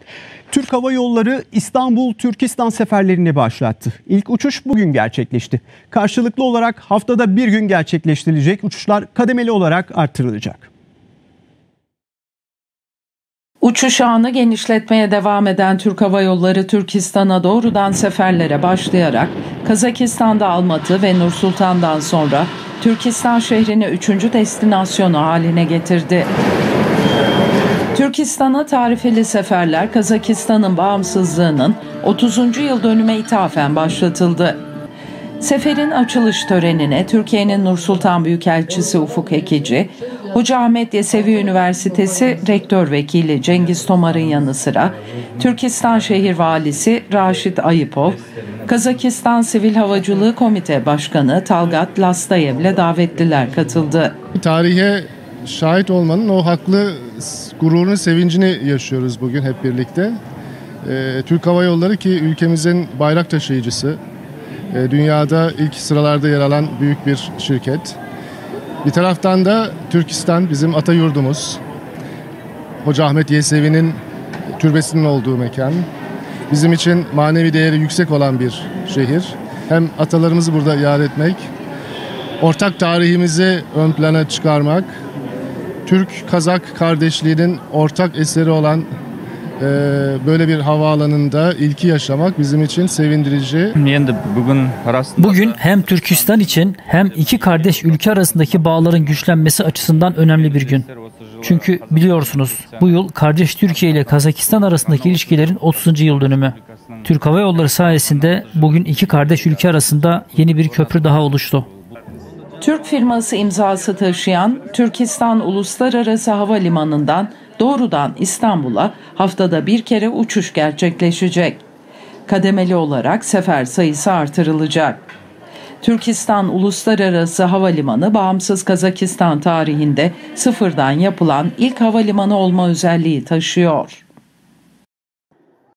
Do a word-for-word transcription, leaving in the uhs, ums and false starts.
Türk Hava Yolları İstanbul-Türkistan seferlerini başlattı. İlk uçuş bugün gerçekleşti. Karşılıklı olarak haftada bir gün gerçekleştirilecek uçuşlar kademeli olarak artırılacak. Uçuş ağını genişletmeye devam eden Türk Hava Yolları Türkistan'a doğrudan seferlere başlayarak Kazakistan'da Almatı ve Nur Sultan'dan sonra Türkistan şehrini üçüncü destinasyonu haline getirdi. Türkistan'a tarifeli seferler Kazakistan'ın bağımsızlığının otuzuncu yıl dönüme ithafen başlatıldı. Seferin açılış törenine Türkiye'nin Nur Sultan Büyükelçisi Ufuk Ekici, Hoca Ahmet Yesevi Üniversitesi Rektör Vekili Cengiz Tomar'ın yanı sıra Türkistan Şehir Valisi Raşit Ayıpov, Kazakistan Sivil Havacılığı Komite Başkanı Talgat Lastayev'le davetliler katıldı. Tarihe şahit olmanın o haklı gururunu, sevincini yaşıyoruz bugün hep birlikte. Ee, Türk Hava Yolları ki ülkemizin bayrak taşıyıcısı, e, dünyada ilk sıralarda yer alan büyük bir şirket. Bir taraftan da Türkistan bizim ata yurdumuz. Hoca Ahmet Yesevi'nin türbesinin olduğu mekan. Bizim için manevi değeri yüksek olan bir şehir. Hem atalarımızı burada yad etmek, ortak tarihimizi ön plana çıkarmak, Türk-Kazak kardeşliğinin ortak eseri olan e, böyle bir havaalanında ilki yaşamak bizim için sevindirici. Bugün hem Türkistan için hem iki kardeş ülke arasındaki bağların güçlenmesi açısından önemli bir gün. Çünkü biliyorsunuz bu yıl kardeş Türkiye ile Kazakistan arasındaki ilişkilerin otuzuncu yıl dönümü. Türk Hava Yolları sayesinde bugün iki kardeş ülke arasında yeni bir köprü daha oluştu. Türk firması imzası taşıyan Türkistan Uluslararası Havalimanı'ndan doğrudan İstanbul'a haftada bir kere uçuş gerçekleşecek. Kademeli olarak sefer sayısı artırılacak. Türkistan Uluslararası Havalimanı, bağımsız Kazakistan tarihinde sıfırdan yapılan ilk havalimanı olma özelliği taşıyor.